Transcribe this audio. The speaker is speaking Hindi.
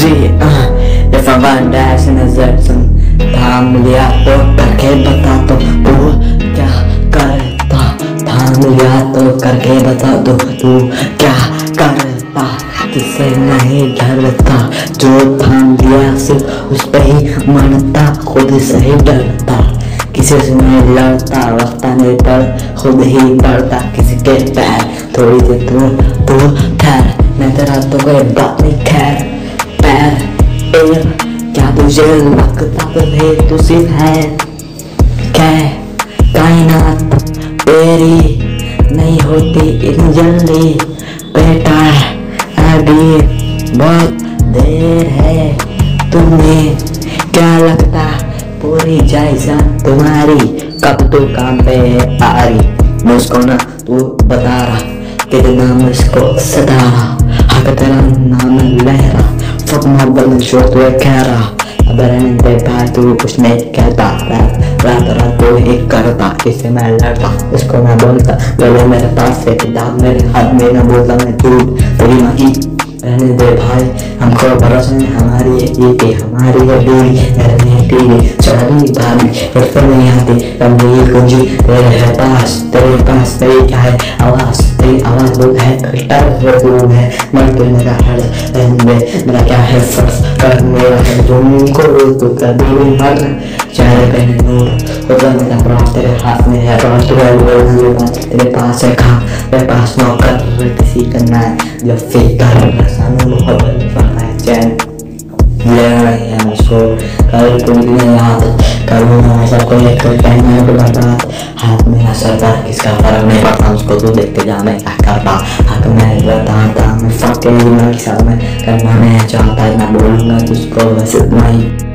If I run dash नजर सुन थाम लिया तो करके बता तो तू क्या करता, थाम लिया तो करके बता दो तू क्या करता, जिससे नहीं डरता, जो थाम लिया सिर्फ उस पे ही मानता, खुद से ही डरता, किसी से नहीं लड़ता, वक्त आने पर खुद ही पड़ता किसी के पैर, थोड़ी देर तू ठहर, मैं तेरा तो कोई बात नहीं खैर, पैर क्या तुझे लगता तो नहीं तू सिर्फ है क्या, कायनात तेरी नहीं होती इतनी जल्दी बेटा, अभी बहुत देर है, तुम्हें क्या लगता पूरी जायजा तुम्हारी, कब तू काम पे आ रही, मुझको ना तू बता रहा कितना मुझको सता रहा, हक तेरा नाम लहरा, फक मोहब्बत शोर तू कह रहा, अब रहने भाई तू कुछ नहीं कहता, रात तो ही करता, किसे मैं लड़ता उसको मैं बोलता, गले मेरे पास से किताब मेरे हाथ में न बोलता मैं झूठ, तेरी माँ की रहने दे भाई, हमको भरोसा नहीं हमारी ये हमारी है दूरी, रहने टीवी चढ़ी भाभी फिर नहीं आती कमरी कुंजी तेरे पास तेरी क्या है आवाज, तेरी आवाज बहुत है गिटार है, मन तो मेरा हर रहने मेरा क्या है फर्ज कर मेरा है तुमको तो कभी मर, चेहरे पे नूर होता मेरा प्राण तेरे हाथ में है, तेरे पास है खा तेरे पास नौकर किसी करना है, जो फिकर सामने मोहब्बत पड़ता है चैन ले रही है मुझको, कल तुम नहीं याद करूँ मैं सबको एक टाइम में बर्बाद, हाथ में ना सरदार किसका फर्क नहीं पड़ता, उसको तू देखते जा मैं क्या करता, हक मैं बताता मैं फक के दिमाग के साथ में करना मैं चाहता, मैं बोलूँगा तुझको वैसे नहीं।